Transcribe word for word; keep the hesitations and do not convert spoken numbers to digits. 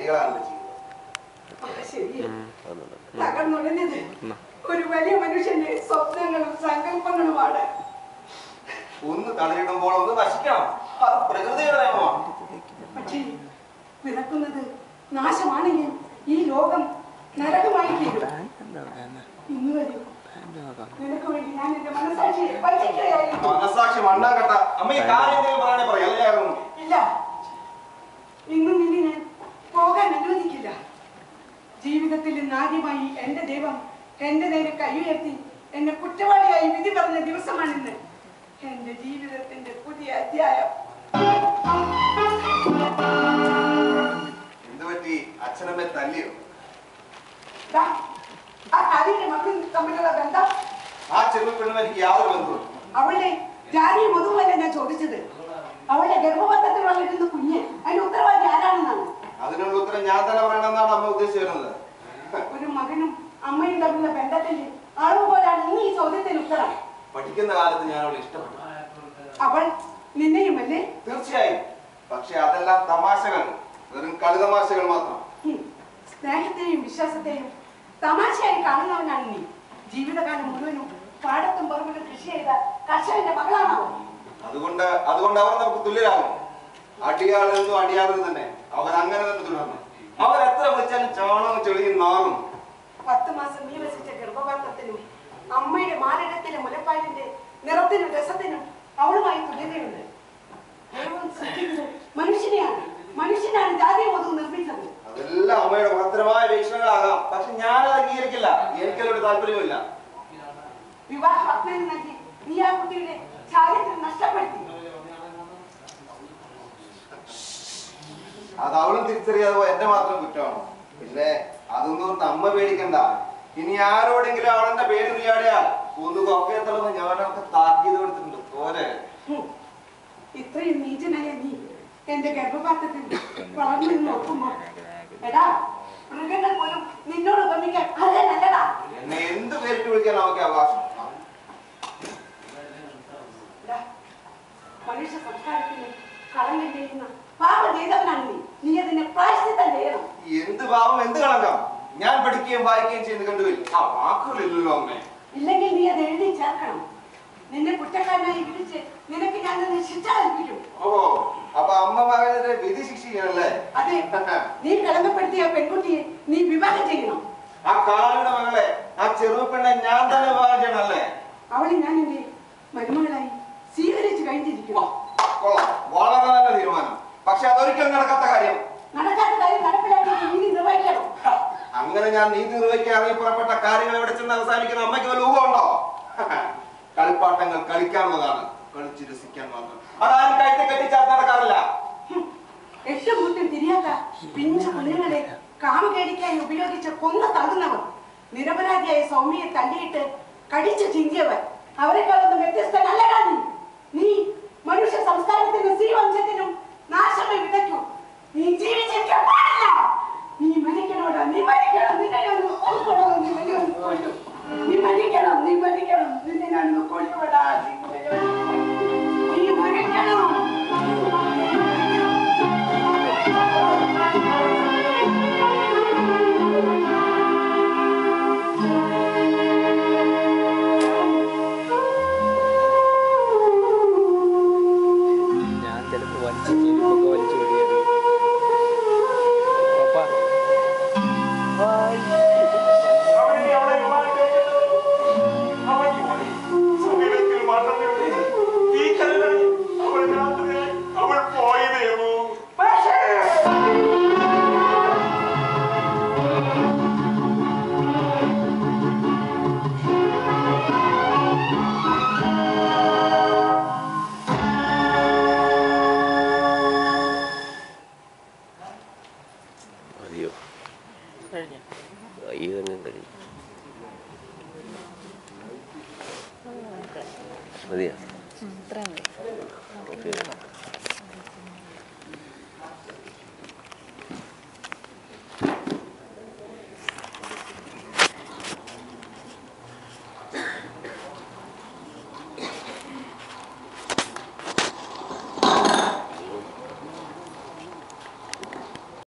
വഴികളാണ് തകർന്നുടഞ്ഞത് ഒരു വലിയ മനുഷ്യന്റെ സ്വപ്നങ്ങളും സങ്കല്പങ്ങളുമാണ്. ഒന്ന് തളിരിടുമ്പോൾ ഒന്ന് നശിക്കണം. അത് പ്രകൃതിയുടെ നിയമമാണ്. പക്ഷേ വിതക്കുന്നത് നാശമാണെങ്കിൽ ഈ ലോകം നരകമായി തീരും. ഇന്ന് വരെ നിനക്ക് വേണ്ടി ഞാൻ എന്റെ മനസാക്ഷി വഞ്ചിക്കുകയായിരുന്നു. മനസാക്ഷി മണ്ണാക്കട്ട. അമ്മ ഈ കാര്യം പറയാനേ പറയാം. ഇല്ല, ഇന്നും നിന്നെ ഞാൻ പോകാൻ അനുവദിക്കില്ല. ജീവിതത്തിൽ ഇന്നാദ്യമായി എന്റെ ദൈവം എന്റെ നേരെ കൈയുയർത്തി എന്നെ കുറ്റവാളിയായി വിധി പറഞ്ഞ ദിവസമാണിന്ന്. എന്റെ ജീവിതത്തിന്റെ പുതിയ അധ്യായം. എന്തുപറ്റി? അച്ഛനമ്മെ തല്ലിയോ? അതിന്റെ മക്കൾ തമ്മിലുള്ള ബന്ധം ആ ചെറു പെണ്ണും എനിക്ക് യാതൊരു ബന്ധവും. അവളുടെ ജാതിയും മതവുമല്ല ഞാൻ ചോദിച്ചത്. അവളുടെ ഗർഭപാത്രത്തിൽ വളരുന്ന കുഞ്ഞ് അതിന്റെ ഉത്തരവാദി ആരാണെന്നാണ്. അതിനുള്ള ഉത്തരം ഞാൻ തന്നെ പറയണമെന്നാണ് അമ്മ ഉദ്ദേശിച്ചു വരുന്നത്. ഒരു മകനും അമ്മയും തമ്മിലുള്ള ബന്ധത്തിന്റെ അളവ് പോലാണ് ഇന്ന് ഈ ചോദ്യത്തിന് ഉത്തരം. പഠിക്കുന്ന കാലത്ത് ഞാൻ അവളെ ഇഷ്ടപ്പെട്ടു. അവൾ നിന്നെയും അല്ലേ? തീർച്ചയായും. പക്ഷെ അതെല്ലാം തമാശകൾ, വെറും കളി തമാശകൾ മാത്രം. സ്നേഹത്തെയും വിശ്വാസത്തെയും തമാശയായി കാണുന്നവനാണ് നീ. ജീവിതകാലം മുഴുവനും പാടത്തും പറമ്പിലും കൃഷി ചെയ്ത കർഷകന്റെ മകളാണോ? അതുകൊണ്ട് അതുകൊണ്ട് അവർ നമുക്ക് തുല്യരാകും. അടിയാളെന്നും അടിയാളെന്ന് തന്നെ അവർ അങ്ങനെ തന്നെ തുടർന്നു. അവർ എത്ര വിളിച്ചാലും ചാണകം ചെളിയും നാറും. പത്ത് മാസം നീ വസിച്ച ഗർഭപാത്രത്തിനും അമ്മയുടെ മാരകത്തിലെ മുലപ്പാലിന്റെ നിറത്തിനും രസത്തിനും അവളുമായി തുല്യതയുണ്ട്. മനുഷ്യനെയാണ് മനുഷ്യനാണ് ജാതിയെ മതവും നിർമ്മിച്ചത്. അതെല്ലാം അമ്മയുടെ ഭദ്രമായ വീക്ഷണങ്ങളാകാം. പക്ഷെ ഞാനത് അംഗീകരിക്കില്ല. എനിക്കതിലൊരു താല്പര്യമില്ല. വിവാഹ വാഗ്ദാനം നൽകി നീ ആ കുട്ടിയുടെ ചാരിത്രം നഷ്ടപ്പെടുത്തി. അത് അവളും തിരിച്ചറിയാതെ എന്റെ മാത്രം കുറ്റമാണ്. പിന്നെ അതൊന്നും അമ്മ പേടിക്കണ്ട. ഇനി ആരോടെങ്കിലും അവളെന്റെ പേര് ഉരിയാടിയാൽ ഒന്ന് കൊക്കയത്തുള്ള ഞാനൊക്കെ താക്കീത് കൊടുത്തിട്ടുണ്ട്. പോരെ, ഇത്രയും നീചനായ നീ എന്റെ ഗർഭപാത്രത്തിൽ വളർന്നു നിന്ന് നോക്കുമ്പോ എടാ മൃഗങ്ങൾ പോലും നിന്നോട് ഉപമിക്കാൻ അതേ നല്ലതാ. എന്നെ എന്ത് പേരിട്ട് വിളിക്കാൻ നമുക്ക് അവകാശം? മനുഷ്യ സംസ്കാരത്തിന് കളങ്കം ചെയ്യുന്ന പാപം ചെയ്തവനാണ് നീ. നീ അതിനെ പ്രായശ്ചിത്തം ചെയ്യണം. എന്ത് പാപം, എന്ത് കളങ്കം? ഞാൻ പഠിക്കുകയും വായിക്കുകയും ചെയ്യുന്നത് കണ്ടുവരും. ആ വാക്കുകളില്ലല്ലോ അമ്മേ. ഇല്ലെങ്കിൽ നീ അത് എഴുതി ചേർക്കണം. നിന്നെ കുറ്റക്കാരനായി വിളിച്ച് നിനക്ക് ഞാൻ തന്നെ ശിക്ഷ കൽപ്പിക്കും. ഓ, അപ്പൊ അമ്മ മകനെ വിധി ശിക്ഷിക്കണല്ലേ? അതെ, നീ കളങ്കപ്പെടുത്തിയ പെൺകുട്ടിയെ നീ വിവാഹം ചെയ്യണം. ആ കാളുടെ മകളെ, ആ ചെറുപ്പെണ്ണെ ഞാൻ തന്നെ വിവാഹം ചെയ്യണല്ലേ? അവളെ ഞാൻ എന്റെ മരുമകളായി സ്വീകരിച്ചു കഴിഞ്ഞിരിക്കുന്നു. വളരെ നല്ല തീരുമാനം. പക്ഷെ അതൊരിക്കലും നടക്കാത്ത കാര്യം. നടക്കാത്ത കാര്യം നടപ്പിലാക്കി നീതി നിർവഹിക്കണം. അങ്ങനെ ഞാൻ നീതി നിർവഹിക്കാൻ ഇറങ്ങി പുറപ്പെട്ട കാര്യങ്ങൾ എവിടെ ചെന്ന് അവസാനിക്കുന്ന അമ്മയ്ക്ക് വല്ല ഊഹമുണ്ടോ? കളിപ്പാട്ടങ്ങൾ കളിക്കാനുള്ളതാണ്, കളിച്ച് രസിക്കാൻ മാത്രം. അതാരും കഴുത്തെ കെട്ടിച്ചാൽ നടക്കാറില്ല. എട്ട് കൂട്ടം തിരിയാത്ത പിഞ്ചു കുഞ്ഞുങ്ങളെ കാമകേടിക്കായി ഉപയോഗിച്ച് കൊന്ന തള്ളുന്നവർ, നിരപരാധിയായ സൗമ്യയെ തള്ളിയിട്ട് കടിച്ചു ചിന്തിയവർ, അവരെക്കാളൊന്നും വ്യത്യസ്തനല്ലടാ നീ. നീ മനുഷ്യ സംസ്കാരത്തിനും ശ്രീവംശത്തിനും നാശമേ വിതയ്ക്കൂ. നീ ജീവിച്ചിരിക്കാൻ പാടില്ല. നീ മരിക്കണോടാ, നീ മരിക്കണം. നിന്നെ ഞാൻ കൊല്ലണം, നിന്നെ ഞാൻ കൊല്ലും. നീ മരിക്കണം, നീ മരിക്കണം, നിന്നെ ഞാൻ കൊല്ലുവടാ. നീ മരിക്കണം. മതിയോ?